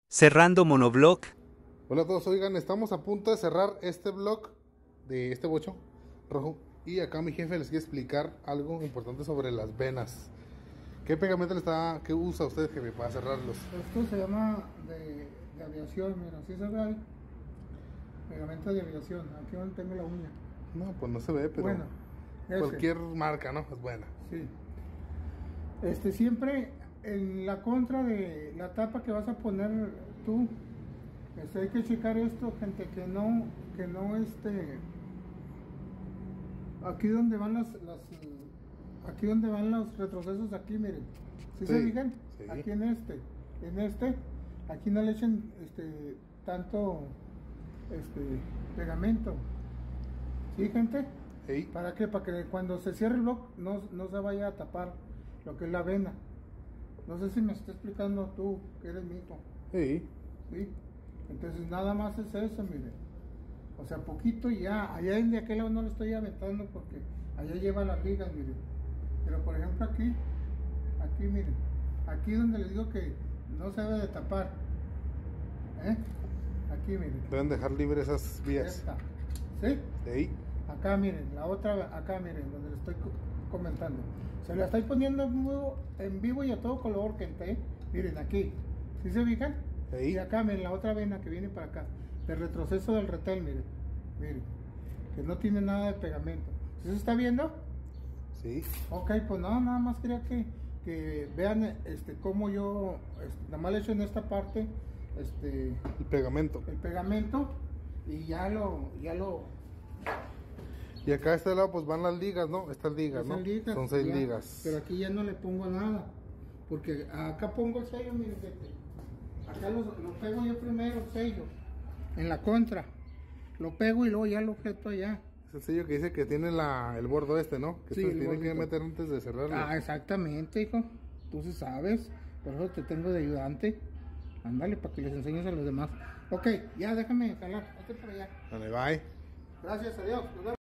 Cerrando monoblog. Hola a todos, oigan, estamos a punto de cerrar este vlog de este bocho rojo. Y acá mi jefe les quiere explicar algo importante sobre las venas. ¿Qué pegamento qué usa usted, jefe, para cerrarlos? Esto se llama de aviación, mira, ¿sí se ve ahí? Pegamento de aviación, aquí donde tengo la uña. No, pues no se ve, pero Bueno, ese. cualquier marca, ¿no? Es buena. Sí. Siempre en la contra de la tapa que vas a poner tú, hay que checar esto, gente, aquí donde van aquí donde van los retrocesos, aquí miren, ¿sí se fijan? Sí. Aquí en aquí no le echen tanto pegamento, ¿sí, gente? Sí. ¿Para qué? Para que cuando se cierre el bloque no se vaya a tapar lo que es la vena. No sé si me está explicando tú, que eres mi hijo. Sí. ¿Sí? Entonces nada más es eso, miren. O sea, poquito y ya. Allá de aquel lado no le estoy aventando porque allá lleva las ligas, miren. Pero por ejemplo aquí miren. Aquí donde les digo que no se debe de tapar. Aquí miren. Deben dejar libres esas vías. Esta. ¿Sí? Sí. Acá miren, la otra, acá miren, donde les estoy comentando. Se la estoy poniendo en vivo y a todo color, gente. Miren aquí. ¿Sí se fijan? Sí. Y acá miren, la otra vena que viene para acá. El retroceso del retel, miren. Miren. Que no tiene nada de pegamento. ¿Sí se está viendo? Sí. Ok, pues no, nada más quería que vean cómo yo nada más le echo en esta parte El pegamento. el pegamento y ya lo Y acá a este lado pues van las ligas, ¿no? Estas ligas, Son ¿no? ligas, Son 6 ya, ligas. pero aquí ya no le pongo nada, porque acá pongo el sello, miren, acá lo pego yo primero, el sello, en la contra, lo pego y luego ya lo objeto allá. Es el sello que dice que tiene el bordo ¿no? Que Sí, se el tiene que bordito. meter antes de cerrarlo. Ah, exactamente, hijo, tú sí sabes, por eso te tengo de ayudante. Ándale, para que les enseñes a los demás. Ok, ya déjame jalar, hazte por allá. Dale, bye. Gracias a Dios, nos vemos.